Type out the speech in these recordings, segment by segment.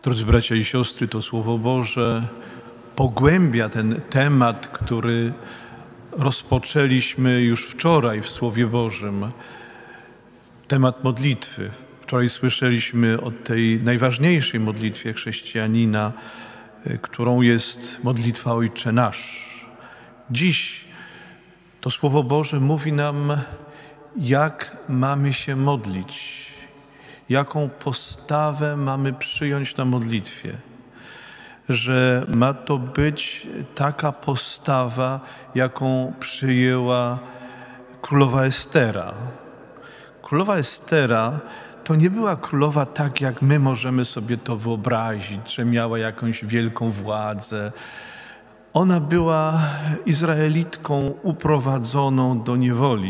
Drodzy bracia i siostry, to Słowo Boże pogłębia ten temat, który rozpoczęliśmy już wczoraj w Słowie Bożym. Temat modlitwy. Wczoraj słyszeliśmy o tej najważniejszej modlitwie chrześcijanina, którą jest modlitwa Ojcze Nasz. Dziś to Słowo Boże mówi nam, jak mamy się modlić, jaką postawę mamy przyjąć na modlitwie, że ma to być taka postawa, jaką przyjęła królowa Estera. Królowa Estera to nie była królowa tak, jak my możemy sobie to wyobrazić, że miała jakąś wielką władzę. Ona była Izraelitką uprowadzoną do niewoli.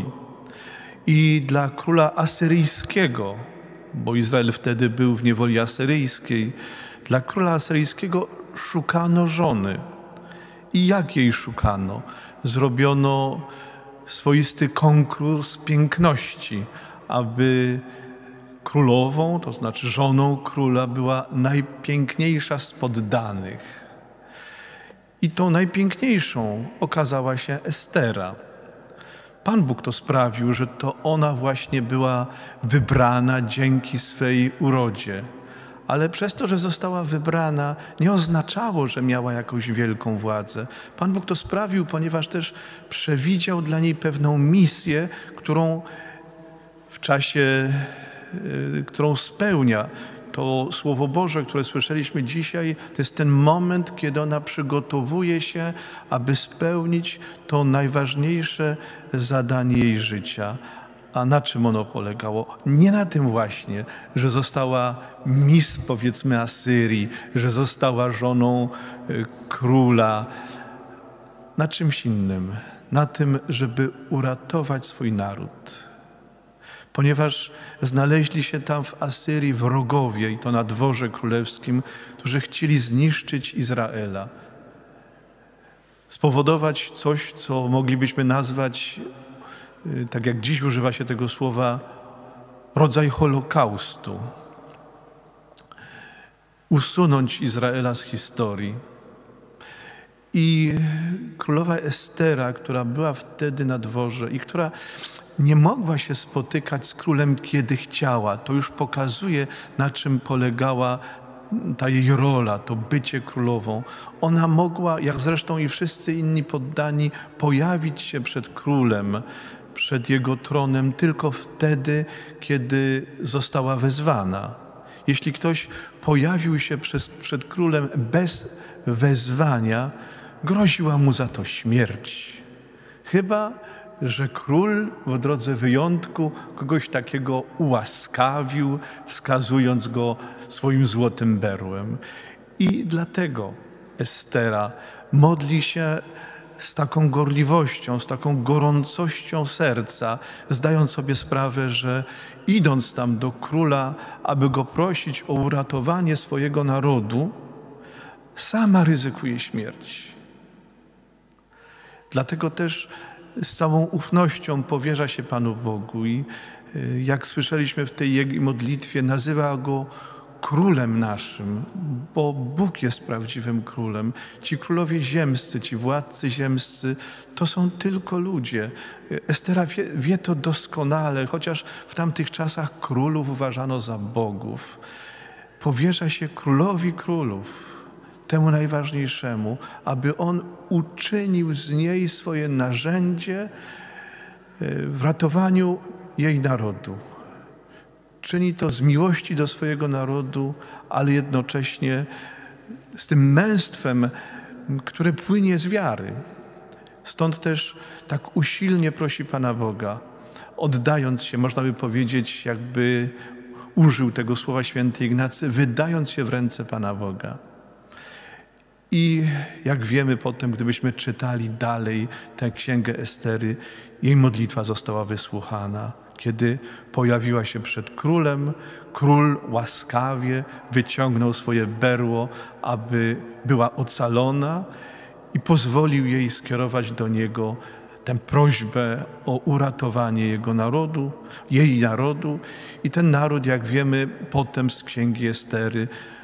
I dla króla asyryjskiego, bo Izrael wtedy był w niewoli asyryjskiej, dla króla asyryjskiego szukano żony. I jak jej szukano? Zrobiono swoisty konkurs piękności, aby królową, to znaczy żoną króla, była najpiękniejsza z poddanych. I tą najpiękniejszą okazała się Estera. Pan Bóg to sprawił, że to ona właśnie była wybrana dzięki swej urodzie. Ale przez to, że została wybrana, nie oznaczało, że miała jakąś wielką władzę. Pan Bóg to sprawił, ponieważ też przewidział dla niej pewną misję, którą w czasie, którą spełnia. To Słowo Boże, które słyszeliśmy dzisiaj, to jest ten moment, kiedy ona przygotowuje się, aby spełnić to najważniejsze zadanie jej życia. A na czym ono polegało? Nie na tym właśnie, że została mis, powiedzmy, Asyrii, że została żoną króla. Na czymś innym. Na tym, żeby uratować swój naród. Ponieważ znaleźli się tam w Asyrii wrogowie, i to na dworze królewskim, którzy chcieli zniszczyć Izraela. Spowodować coś, co moglibyśmy nazwać, tak jak dziś używa się tego słowa, rodzaj Holokaustu. Usunąć Izraela z historii. I królowa Estera, która była wtedy na dworze i która nie mogła się spotykać z królem, kiedy chciała. To już pokazuje, na czym polegała ta jej rola, to bycie królową. Ona mogła, jak zresztą i wszyscy inni poddani, pojawić się przed królem, przed jego tronem tylko wtedy, kiedy została wezwana. Jeśli ktoś pojawił się przed królem bez wezwania, groziła mu za to śmierć. Chyba że król w drodze wyjątku kogoś takiego ułaskawił, wskazując go swoim złotym berłem. I dlatego Estera modli się z taką gorliwością, z taką gorącością serca, zdając sobie sprawę, że idąc tam do króla, aby go prosić o uratowanie swojego narodu, sama ryzykuje śmierć. Dlatego też z całą ufnością powierza się Panu Bogu i jak słyszeliśmy w tej jego modlitwie, nazywa Go Królem naszym, bo Bóg jest prawdziwym królem. Ci królowie ziemscy, ci władcy ziemscy, to są tylko ludzie. Estera wie to doskonale, chociaż w tamtych czasach królów uważano za bogów. Powierza się Królowi Królów, temu najważniejszemu, aby On uczynił z niej swoje narzędzie w ratowaniu jej narodu. Czyni to z miłości do swojego narodu, ale jednocześnie z tym męstwem, które płynie z wiary. Stąd też tak usilnie prosi Pana Boga, oddając się, można by powiedzieć, jakby użył tego słowa święty Ignacy, wydając się w ręce Pana Boga. I jak wiemy potem, gdybyśmy czytali dalej tę księgę Estery, jej modlitwa została wysłuchana. Kiedy pojawiła się przed królem, król łaskawie wyciągnął swoje berło, aby była ocalona i pozwolił jej skierować do niego tę prośbę o uratowanie jego narodu, jej narodu. I ten naród, jak wiemy potem z księgi Estery,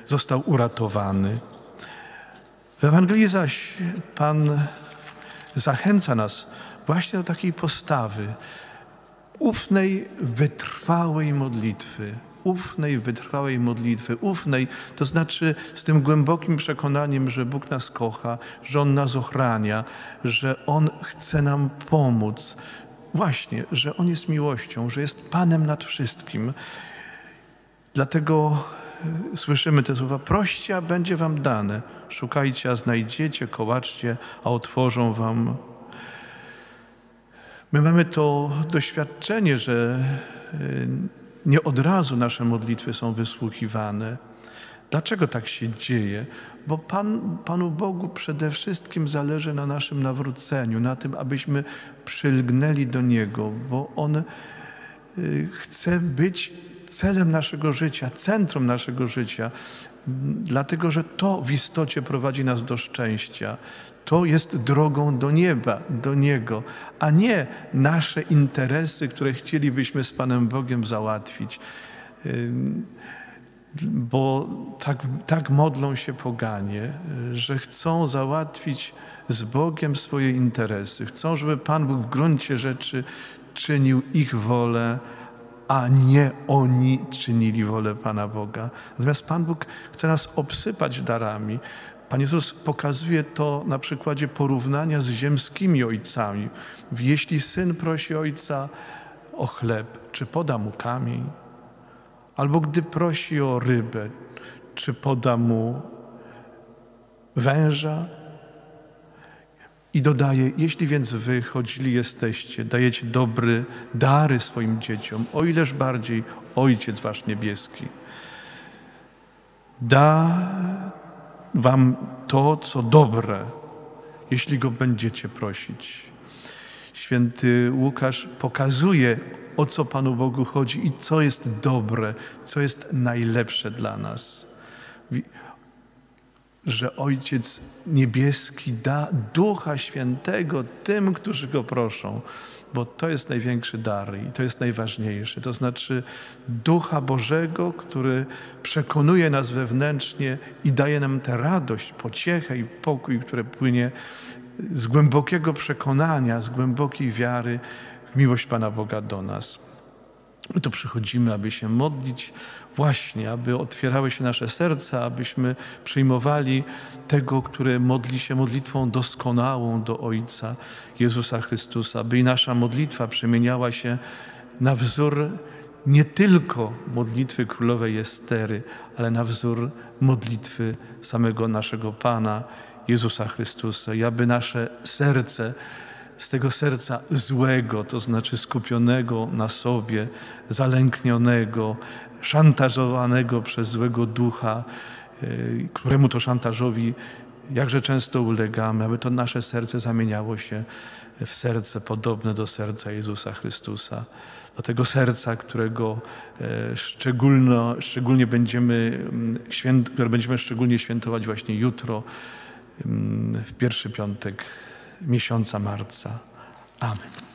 został uratowany. W Ewangelii zaś Pan zachęca nas właśnie do takiej postawy ufnej, wytrwałej modlitwy. Ufnej, wytrwałej modlitwy. Ufnej, to znaczy z tym głębokim przekonaniem, że Bóg nas kocha, że On nas ochrania, że On chce nam pomóc. Właśnie, że On jest miłością, że jest Panem nad wszystkim. Dlatego słyszymy te słowa: proście, a będzie wam dane. Szukajcie, a znajdziecie, kołaczcie, a otworzą wam. My mamy to doświadczenie, że nie od razu nasze modlitwy są wysłuchiwane. Dlaczego tak się dzieje? Bo Panu Bogu przede wszystkim zależy na naszym nawróceniu, na tym, abyśmy przylgnęli do Niego, bo On chce być celem naszego życia, centrum naszego życia, dlatego że to w istocie prowadzi nas do szczęścia. To jest drogą do nieba, do Niego, a nie nasze interesy, które chcielibyśmy z Panem Bogiem załatwić. Bo tak modlą się poganie, że chcą załatwić z Bogiem swoje interesy. Chcą, żeby Pan Bóg w gruncie rzeczy czynił ich wolę, a nie oni czynili wolę Pana Boga. Natomiast Pan Bóg chce nas obsypać darami. Pan Jezus pokazuje to na przykładzie porównania z ziemskimi ojcami. Jeśli syn prosi ojca o chleb, czy poda mu kamień? Albo gdy prosi o rybę, czy poda mu węża? I dodaje: jeśli więc wy chodzili jesteście, dajecie dobre dary swoim dzieciom, o ileż bardziej Ojciec wasz niebieski da wam to, co dobre, jeśli Go będziecie prosić. Święty Łukasz pokazuje, o co Panu Bogu chodzi i co jest dobre, co jest najlepsze dla nas. Że Ojciec Niebieski da Ducha Świętego tym, którzy Go proszą, bo to jest największy dar i to jest najważniejsze. To znaczy Ducha Bożego, który przekonuje nas wewnętrznie i daje nam tę radość, pociechę i pokój, które płynie z głębokiego przekonania, z głębokiej wiary w miłość Pana Boga do nas. My tu przychodzimy, aby się modlić, właśnie, aby otwierały się nasze serca, abyśmy przyjmowali tego, który modli się modlitwą doskonałą do Ojca, Jezusa Chrystusa, aby i nasza modlitwa przemieniała się na wzór nie tylko modlitwy królowej Estery, ale na wzór modlitwy samego naszego Pana, Jezusa Chrystusa. I aby nasze serce z tego serca złego, to znaczy skupionego na sobie, zalęknionego, szantażowanego przez złego ducha, któremu to szantażowi jakże często ulegamy, aby to nasze serce zamieniało się w serce podobne do serca Jezusa Chrystusa. Do tego serca, którego szczególnie które będziemy szczególnie świętować właśnie jutro, w pierwszy piątek miesiąca marca. Amen.